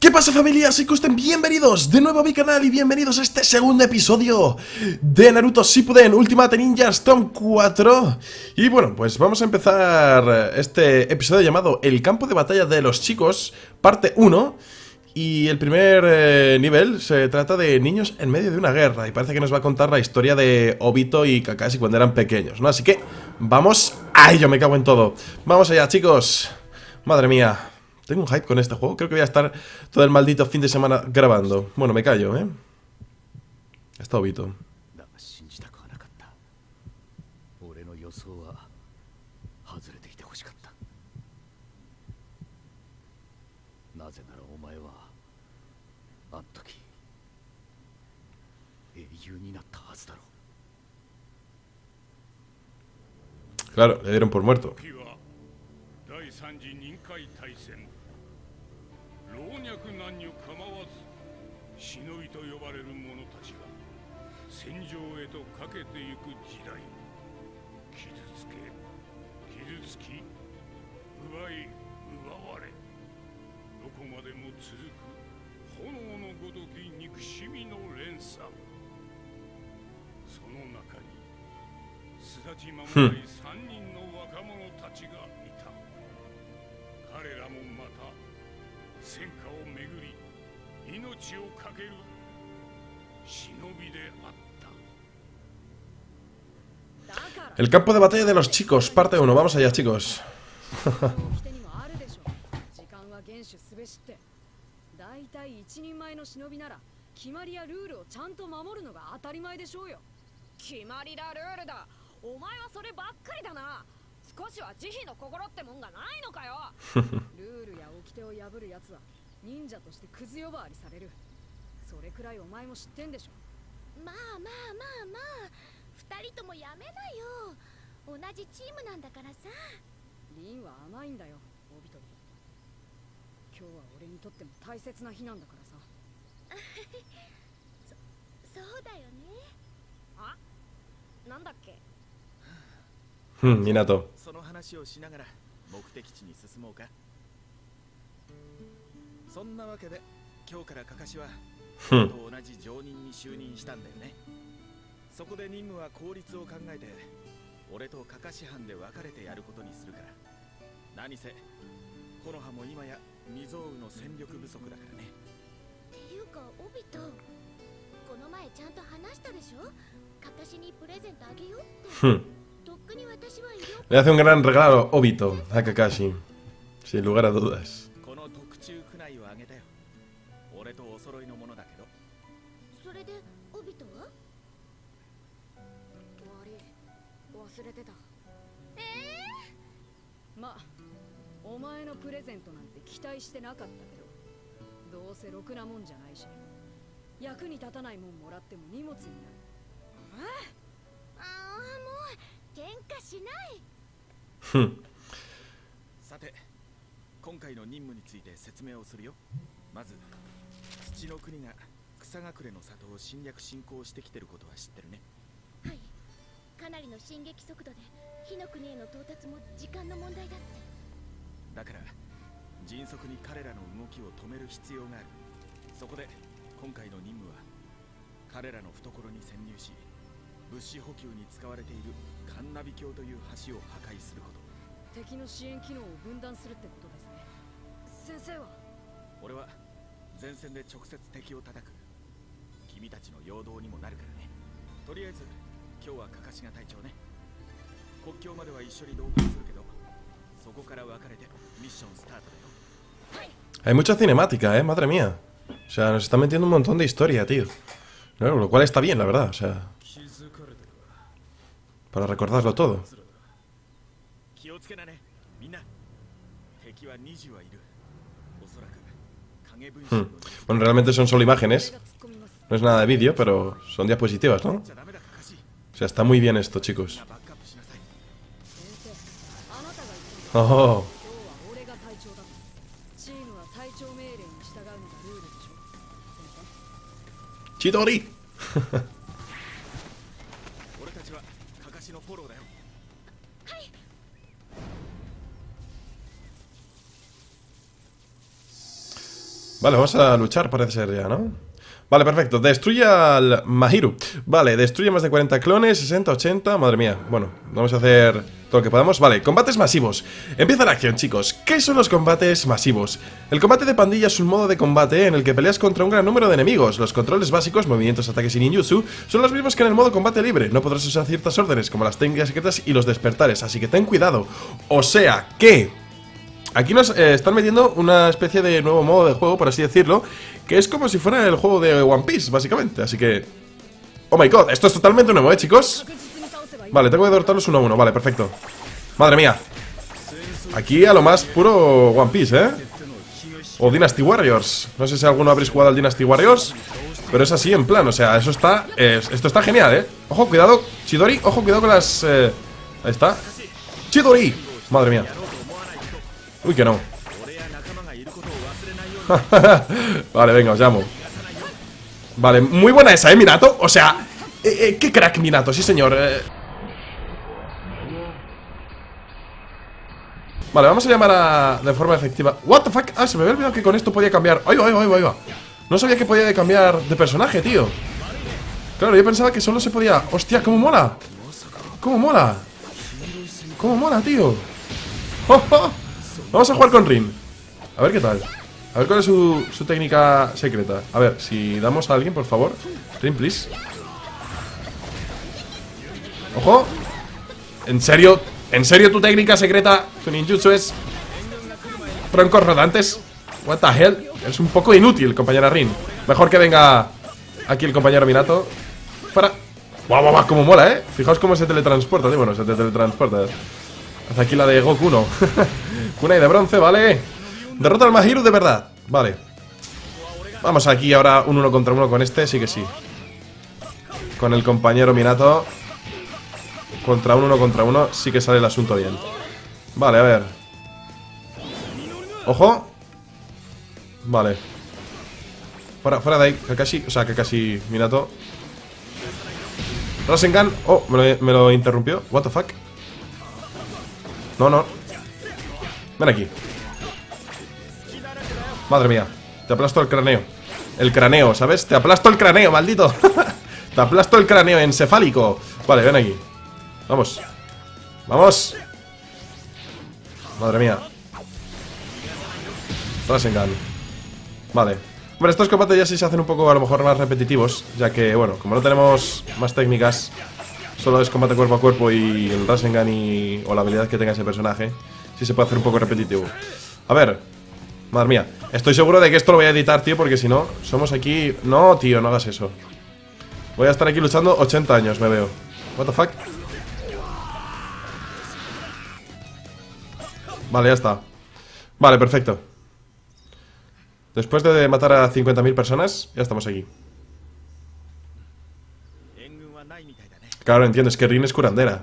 ¿Qué pasa, familia? Soy Kusten, bienvenidos de nuevo a mi canal y bienvenidos a este segundo episodio de Naruto Shippuden Ultimate Ninja Storm 4. Y bueno, pues vamos a empezar este episodio llamado El campo de batalla de los chicos, parte 1. Y el primer nivel se trata de niños en medio de una guerra y parece que nos va a contar la historia de Obito y Kakashi cuando eran pequeños, ¿no? Así que vamos... ¡Ay, yo me cago en todo! Vamos allá, chicos. Madre mía. Tengo un hype con este juego. Creo que voy a estar todo el maldito fin de semana grabando. Bueno, me callo, ¿eh? Está Obito. Claro, le dieron por muerto. El campo de batalla de los chicos, parte 1. Vamos allá, chicos. Minato. Le hace un gran regalo Obito a Kakashi, sin lugar a dudas. Hay mucha cinemática, madre mía. O sea, nos está metiendo un montón de historia, tío. No, lo cual está bien, la verdad, o sea, para recordarlo todo. Bueno, realmente son solo imágenes. No es nada de vídeo, pero son diapositivas, ¿no? O sea, está muy bien esto, chicos. Oh. Chidori. Vale, vamos a luchar, parece ser ya, ¿no? Vale, perfecto, destruye al Mahiru. Vale, destruye más de 40 clones, 60, 80, madre mía. Bueno, vamos a hacer todo lo que podamos. Vale, combates masivos. Empieza la acción, chicos. ¿Qué son los combates masivos? El combate de pandilla es un modo de combate en el que peleas contra un gran número de enemigos. Los controles básicos, movimientos, ataques y ninjutsu son los mismos que en el modo combate libre. No podrás usar ciertas órdenes, como las técnicas secretas y los despertares, así que ten cuidado. O sea que... aquí nos están metiendo una especie de nuevo modo de juego, por así decirlo, que es como si fuera el juego de One Piece, básicamente. Así que... oh my god, esto es totalmente nuevo, chicos. Vale, tengo que derrotarlos uno a uno, vale, perfecto. Madre mía. Aquí a lo más puro One Piece, o Dynasty Warriors. No sé si alguno habréis jugado al Dynasty Warriors, pero es así en plan, o sea, eso está... esto está genial, Ojo, cuidado, Chidori, ojo, cuidado con las... ahí está. Chidori, madre mía. Uy, que no. Vale, venga, os llamo. Vale, muy buena esa, Minato. O sea, qué crack Minato, sí señor. Vale, vamos a llamar de forma efectiva. What the fuck, se me había olvidado que con esto podía cambiar. Ahí va, ahí va, ahí va. No sabía que podía cambiar de personaje, tío. Claro, yo pensaba que solo se podía... hostia, cómo mola. Cómo mola. Cómo mola, tío. Vamos a jugar con Rin. A ver qué tal. A ver cuál es su técnica secreta. A ver, si damos a alguien, por favor. Rin, please. Ojo. ¿En serio? ¿En serio tu técnica secreta? Tu ninjutsu es... troncos rodantes. What the hell. Es un poco inútil, compañera Rin. Mejor que venga aquí el compañero Minato. Fuera. Guau, guau, guau, cómo mola, Fijaos cómo se teletransporta, tío. Bueno, se teletransporta. Haz aquí la de Goku, no. Kunai de bronce, vale. Derrota al Mahiru de verdad. Vale. Vamos aquí ahora un 1 contra 1 con este, sí que sí. Con el compañero Minato. Contra un 1 contra 1, sí que sale el asunto bien. Vale, a ver. Ojo. Vale. Fuera de ahí, Kakashi. O sea, Kakashi Minato. Rasengan. Oh, me lo interrumpió. What the fuck. No, no. Ven aquí. Madre mía. Te aplasto el cráneo. El cráneo, ¿sabes? Te aplasto el cráneo, maldito. Te aplasto el cráneo encefálico. Vale, ven aquí. Vamos. Vamos. Madre mía. Rasengan. Vale. Bueno, estos combates ya sí se hacen un poco a lo mejor más repetitivos, ya que, bueno, como no tenemos más técnicas, solo es combate cuerpo a cuerpo y el Rasengan o la habilidad que tenga ese personaje, sí se puede hacer un poco repetitivo. A ver. Madre mía. Estoy seguro de que esto lo voy a editar, tío, porque si no, somos aquí... no, tío, no hagas eso. Voy a estar aquí luchando 80 años, me veo. What the fuck. Vale, ya está. Vale, perfecto. Después de matar a 50.000 personas, ya estamos aquí. Claro, entiendo, es que Rin es curandera.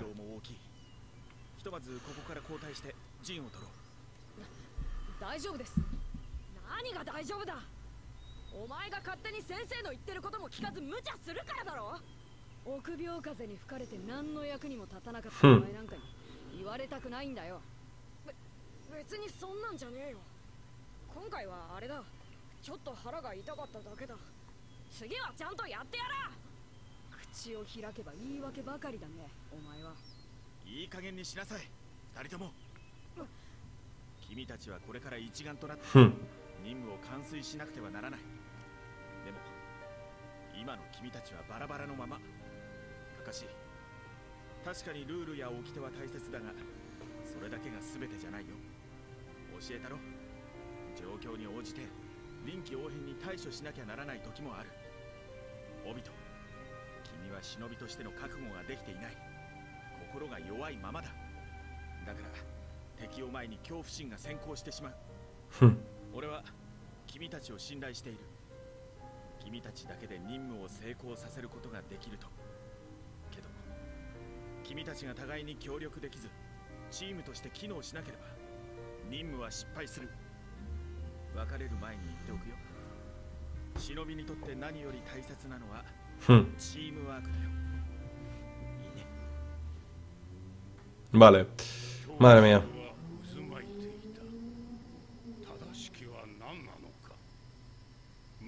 Vale. Madre mía.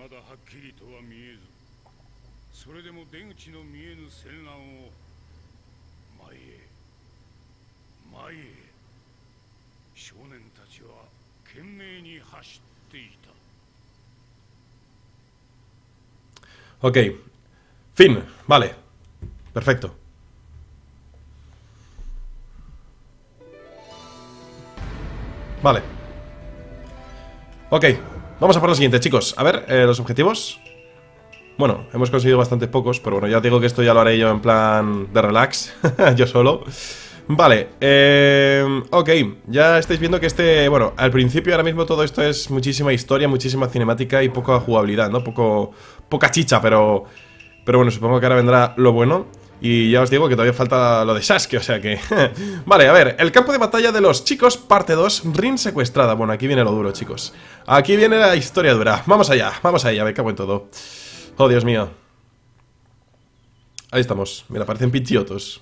Ok. Fin. Vale. Perfecto. Vale. Ok. Vamos a por lo siguiente, chicos. A ver, los objetivos. Bueno, hemos conseguido bastante pocos, pero bueno, ya digo que esto ya lo haré yo en plan de relax. Yo solo. Vale, ok, ya estáis viendo que bueno, al principio ahora mismo todo esto es muchísima historia, muchísima cinemática y poca jugabilidad, ¿no? Poca chicha, pero bueno, supongo que ahora vendrá lo bueno. Y ya os digo que todavía falta lo de Sasuke, o sea que... Vale, a ver, el campo de batalla de los chicos, parte 2, Rin secuestrada. Bueno, aquí viene lo duro, chicos. Aquí viene la historia dura. Vamos allá, me cago en todo. Oh, Dios mío. Ahí estamos, mira, parecen pichiotos.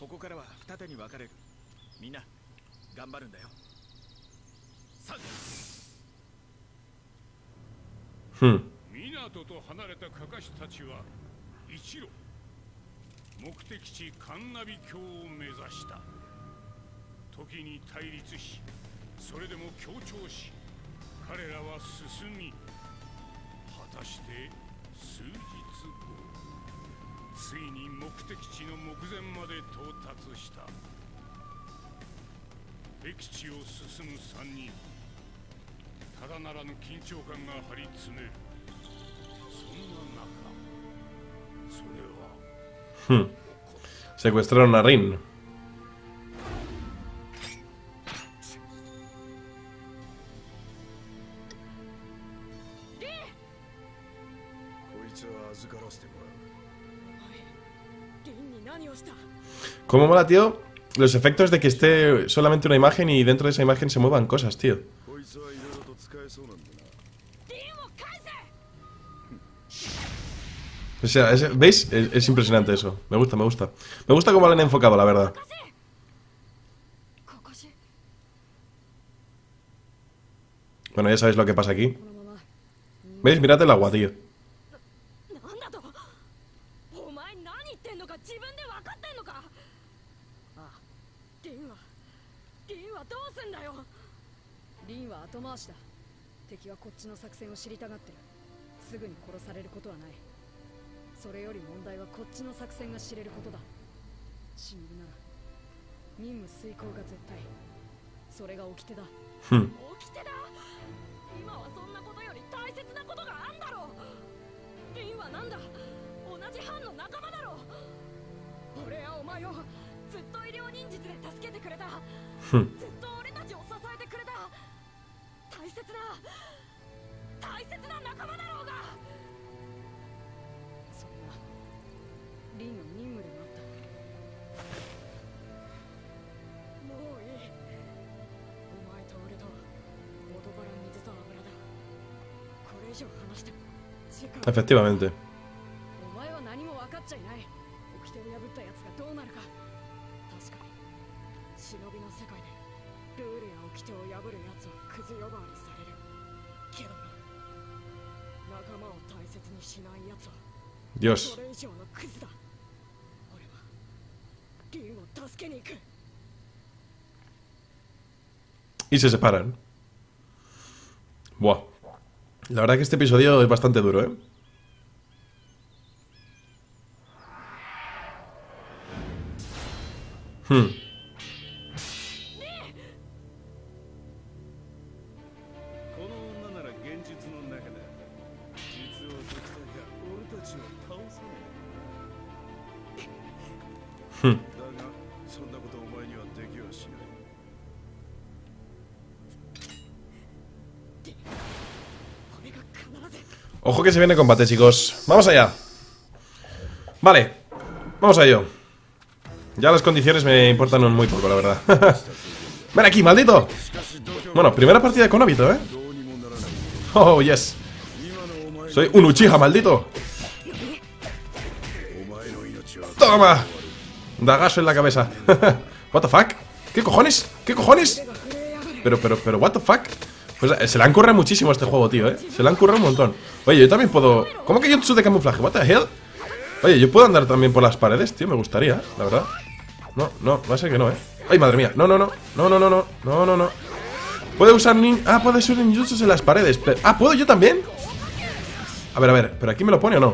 Secuestraron a Rin. ¿Cómo mola, tío? Los efectos de que esté solamente una imagen y dentro de esa imagen se muevan cosas, tío. O sea, ¿veis? Es impresionante eso. Me gusta, me gusta. Me gusta cómo lo han enfocado, la verdad. Bueno, ya sabéis lo que pasa aquí. ¿Veis? Mirad el agua, tío. Efectivamente. Dios. Y se separan. Buah. La verdad que este episodio es bastante duro, ¿eh? Ojo que se viene combate, chicos. Vamos allá. Vale, vamos a ello. Ya las condiciones me importan muy poco, la verdad. Ven aquí, maldito. Bueno, primera partida con Obito, ¿eh? Oh, yes. Soy un Uchiha, maldito. Toma. Dagazo en la cabeza. What the fuck? ¿Qué cojones? ¿Qué cojones? Pero, what the fuck? Pues se le han currado muchísimo a este juego, tío, se le han currado un montón. Oye, yo también puedo... ¿Cómo que jutsu de camuflaje? What the hell? Oye, yo puedo andar también por las paredes, tío, me gustaría, la verdad. No, va a ser que no, Ay, madre mía, no. Puede usar puede usar ninjutsus en las paredes. ¿Puedo yo también? A ver, ¿pero aquí me lo pone o no?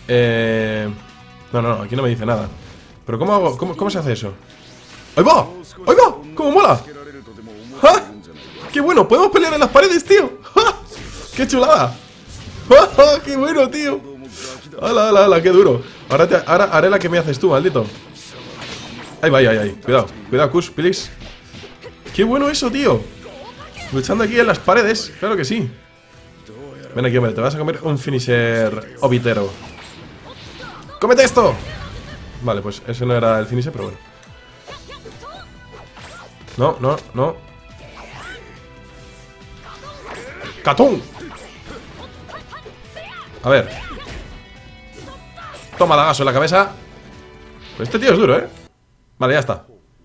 No, aquí no me dice nada. ¿Pero cómo hago? ¿Cómo se hace eso? ¡Ahí va! ¡Ahí va! ¡Cómo mola! ¡Ja! ¡Qué bueno! ¡Podemos pelear en las paredes, tío! ¡Ja! ¡Qué chulada! ¡Ja! ¡Qué bueno, tío! ¡Hala! ¡Qué duro! Ahora haré la que me haces tú, maldito. Ahí. Cuidado, Kush, please. ¡Qué bueno eso, tío! Luchando aquí en las paredes. Claro que sí. Ven aquí, hombre, te vas a comer un finisher obitero. ¡Cómete esto! Vale, pues ese no era el finisher, pero bueno. No. ¡Catún! A ver. Toma lagazo en la cabeza. Pues este tío es duro, Vale, ya está.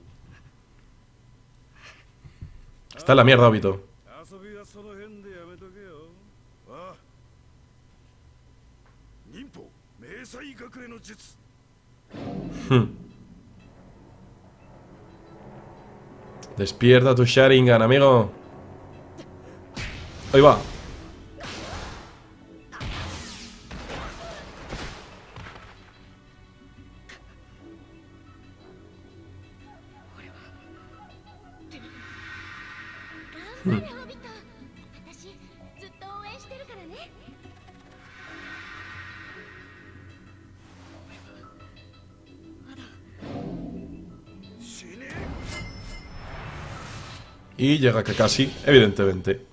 Está en la mierda, Obito. Despierta tu Sharingan, amigo. Ahí va. Y llega Kakashi, evidentemente.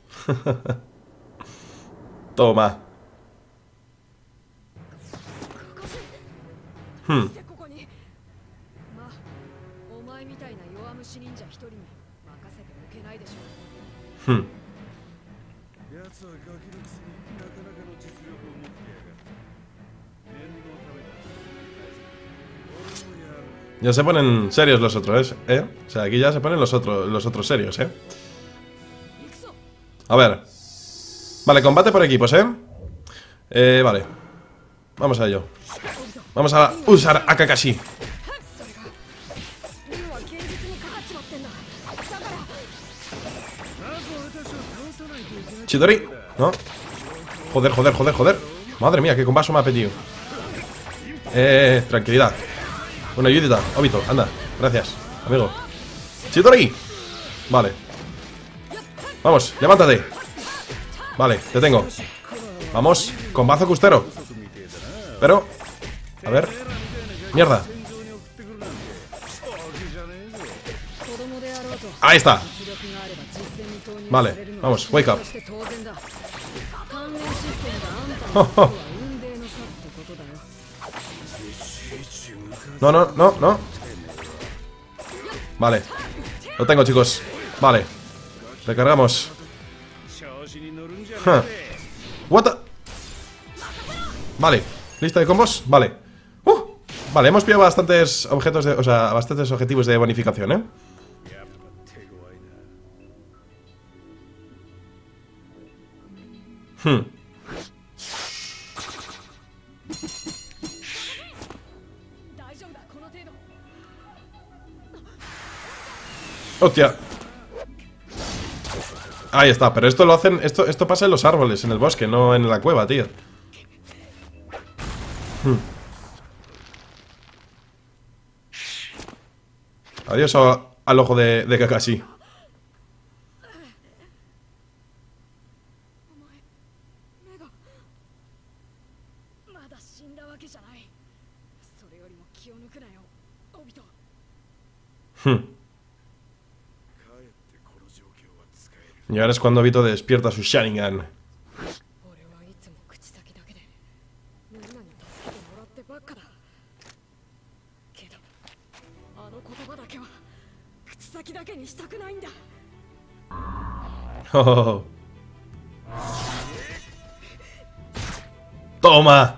Toma. Ya se ponen serios los otros, O sea, aquí ya se ponen los otros serios, A ver. Vale, combate por equipos, vale. Vamos a ello. Vamos a usar a Kakashi. Chidori. No. Joder. Madre mía, qué combazo me ha pedido. Tranquilidad. Una ayudita, Obito, anda. Gracias, amigo. Chidori. Vale. Vamos, levántate. Vale, te tengo. Vamos, combazo custero. Pero, a ver. Mierda. Ahí está. Vale, vamos, wake up. No. Vale. Lo tengo, chicos. Vale. Recargamos. What the... Vale. ¿Lista de combos? Vale. Vale, hemos pillado bastantes objetos de... O sea, bastantes objetivos de bonificación, Hostia. Ahí está, pero esto lo hacen... Esto pasa en los árboles, en el bosque, no en la cueva, tío. Adiós al ojo de Kakashi. Y ahora es cuando Obito despierta su Sharingan. Oh. Toma.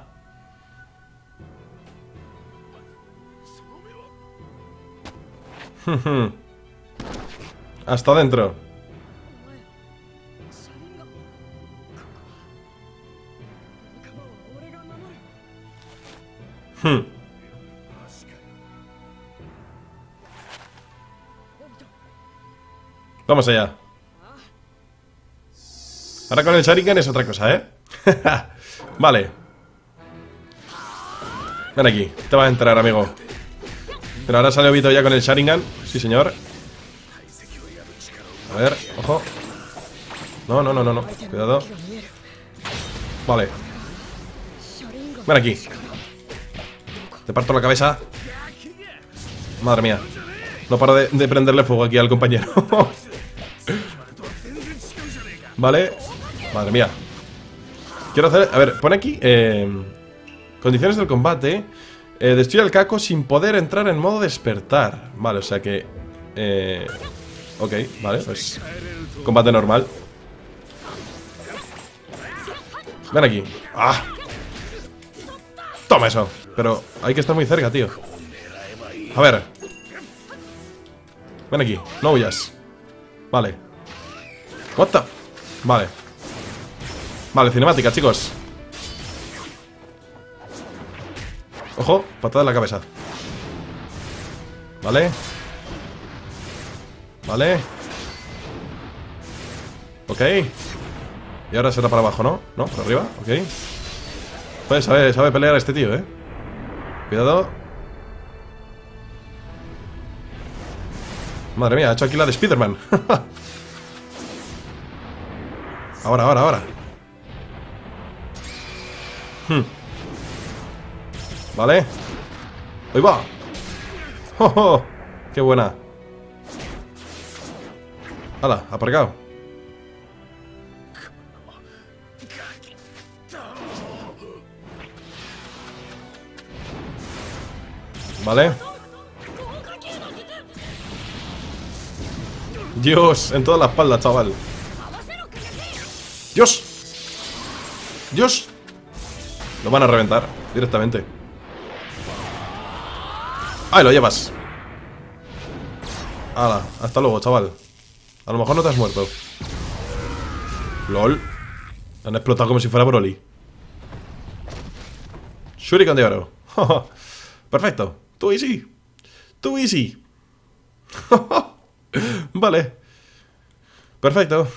Hasta adentro. Hmm. Vamos allá. Ahora con el Sharingan es otra cosa, ¿eh? Vale. Ven aquí, te vas a entrar, amigo. Pero ahora sale Obito ya con el Sharingan. Sí, señor. A ver, ojo. No, no, no, no, no. Cuidado. Vale. Ven aquí. Te parto la cabeza. Madre mía. No paro de prenderle fuego aquí al compañero. Vale. Madre mía. Quiero hacer... A ver, pone aquí condiciones del combate. Destruye al Caco sin poder entrar en modo despertar. Vale, o sea que... ok, vale, pues... Combate normal. Ven aquí. ¡Ah! Toma eso. Pero hay que estar muy cerca, tío. A ver. Ven aquí, no huyas. Vale. What the... Vale. Vale, cinemática, chicos. Ojo, patada en la cabeza. Vale. Vale. Ok. Y ahora será para abajo, ¿no? No, por arriba, ok. Pues sabe pelear este tío, Cuidado. Madre mía, ha hecho aquí la de Spiderman. Ahora. Vale. ¡Ahí va! ¡Oh, oh! ¡Qué buena! ¡Hala! Aparcado. Vale. Dios, en toda la espalda, chaval. Dios. Dios. Lo van a reventar directamente. ¡Ahí lo llevas! ¡Hala! Hasta luego, chaval. A lo mejor no te has muerto. LOL. Han explotado como si fuera Broly. Shuriken de oro. Perfecto. Tú easy. Tú easy. Vale. Perfecto.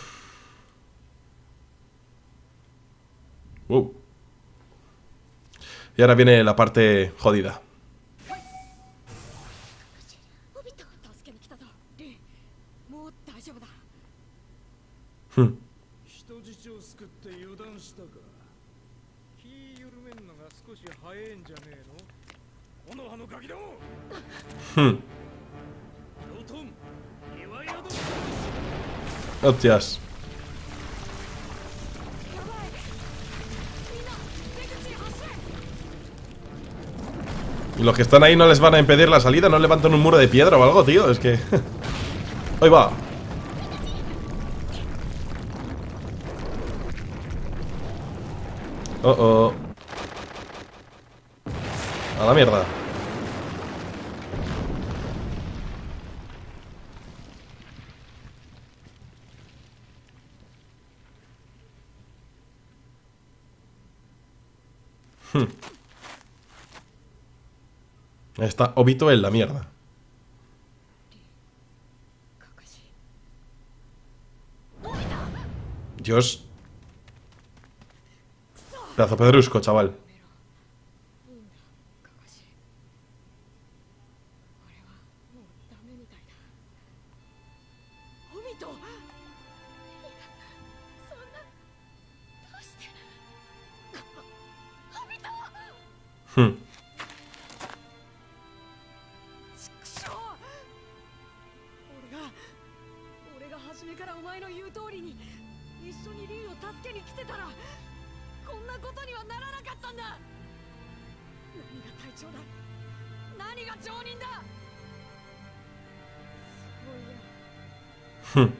Y ahora viene la parte jodida. Hostias. Y los que están ahí no les van a impedir la salida. No levantan un muro de piedra o algo, tío. Es que... Ahí va. Oh, oh. A la mierda. Está Obito en la mierda. Dios. Pedazo pedrusco, chaval. Hmm. Hmm.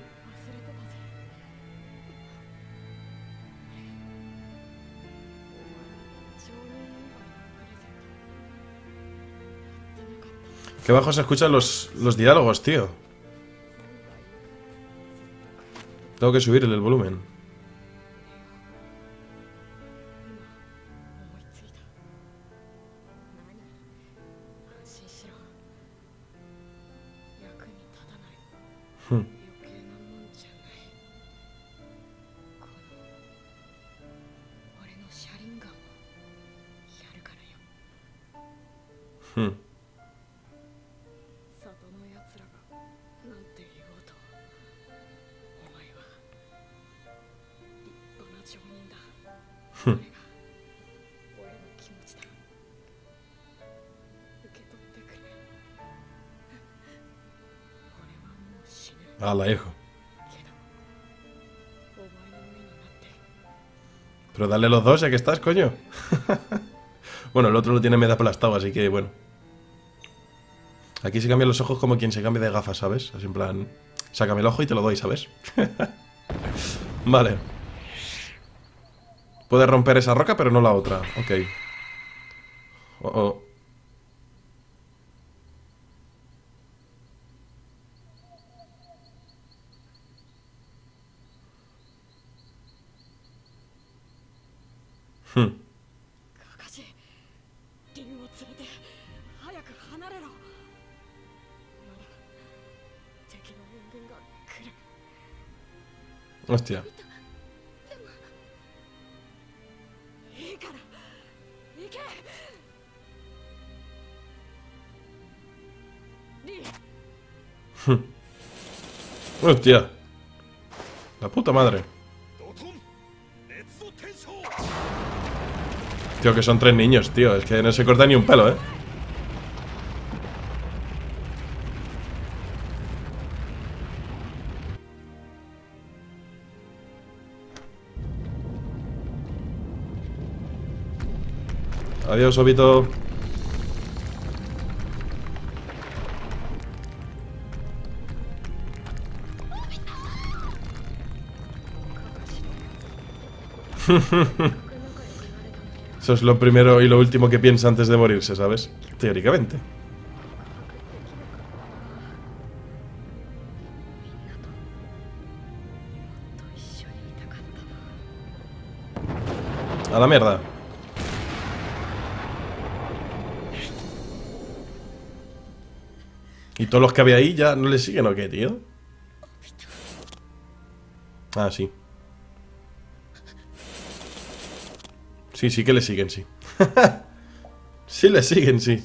Qué bajo se escuchan los diálogos, tío. Tengo que subirle el volumen. Hmm. Hmm. Hmm. Hala, hijo. Pero dale los dos, ya que estás, coño. Bueno, el otro lo tiene medio aplastado, así que bueno. Aquí se cambian los ojos como quien se cambia de gafas, ¿sabes? Así en plan, sácame el ojo y te lo doy, ¿sabes? Vale. Puedes romper esa roca, pero no la otra. Ok. Oh, oh. Hmm. Hostia. Hmm. Hostia. La puta madre. Tío, que son 3 niños, tío. Es que no se corta ni un pelo, ¿eh? Adiós, Obito. Eso es lo primero y lo último que piensa antes de morirse, ¿sabes? Teóricamente. A la mierda. ¿Y todos los que había ahí ya no le siguen o qué, tío? Ah, sí. Sí, sí que le siguen, sí. Sí le siguen, sí.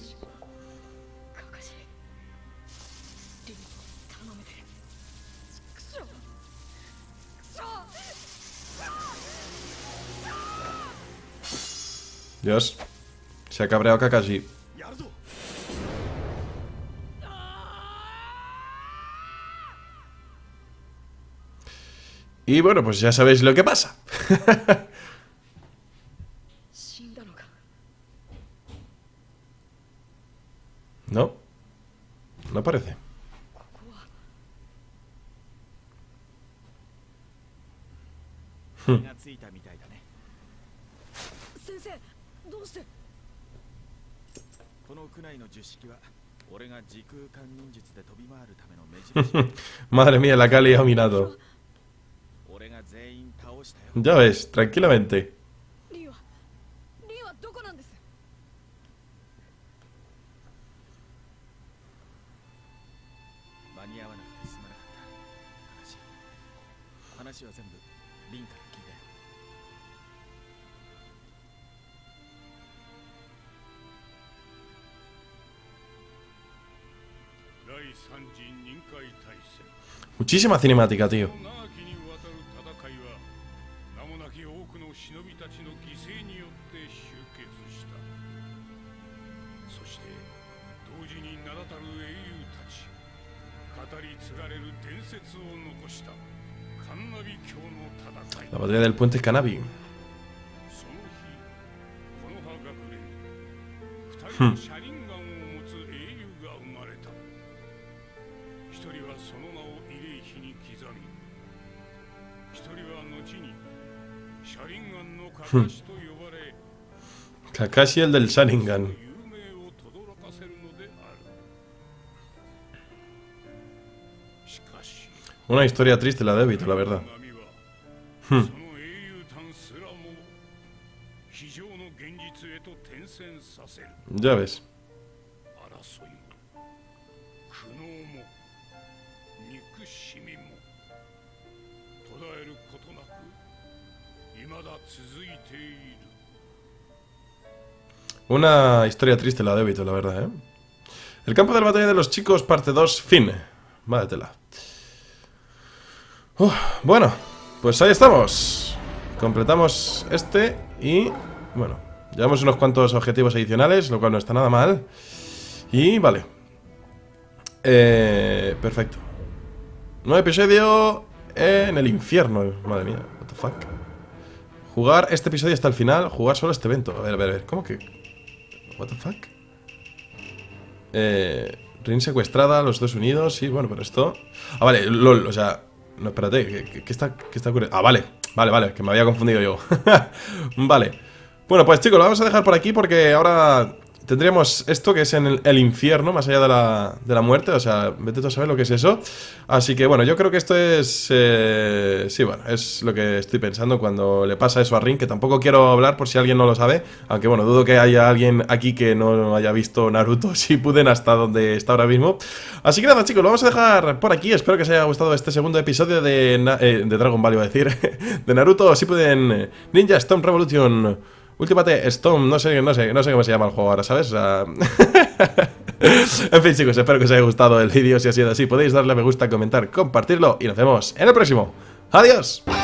Dios. Se ha cabreado Kakashi. Y bueno, pues ya sabéis lo que pasa. No. No parece. Madre mía, la que ha liado Minato. Ya ves, tranquilamente. Muchísima cinemática, tío. La batalla del puente Kanabi. Kakashi, el del Sharingan. Una historia triste la de Obito, la verdad. Ya ves. Una historia triste la de Obito, la verdad, ¿eh? El campo de la batalla de los chicos, parte 2, fin. Madre tela. Bueno, pues ahí estamos. Completamos este y... bueno, llevamos unos cuantos objetivos adicionales, lo cual no está nada mal. Y vale. Perfecto. Nuevo episodio en el infierno. Madre mía, what the fuck. Jugar este episodio hasta el final, jugar solo este evento. A ver, ¿cómo que...? What the fuck. Rin secuestrada, los dos unidos. Sí, bueno, pero esto... ah, vale, lol, o sea... no, espérate, ¿qué está ocurriendo? Ah, vale, que me había confundido yo. Vale. Bueno, pues chicos, lo vamos a dejar por aquí porque ahora tendríamos esto que es en el infierno, más allá de la muerte. O sea, vete tú a saber lo que es eso. Así que bueno, yo creo que esto es... sí, bueno, es lo que estoy pensando cuando le pasa eso a Rin, que tampoco quiero hablar por si alguien no lo sabe. Aunque bueno, dudo que haya alguien aquí que no haya visto Naruto Shippuden hasta donde está ahora mismo. Así que nada chicos, lo vamos a dejar por aquí. Espero que os haya gustado este segundo episodio de Dragon Ball, iba a decir. De Naruto Shippuden Ninja Storm Revolution Ultimate Storm, no sé cómo se llama el juego ahora, ¿sabes? O sea... en fin chicos, espero que os haya gustado el vídeo. Si ha sido así, podéis darle a me gusta, comentar, compartirlo y nos vemos en el próximo. ¡Adiós!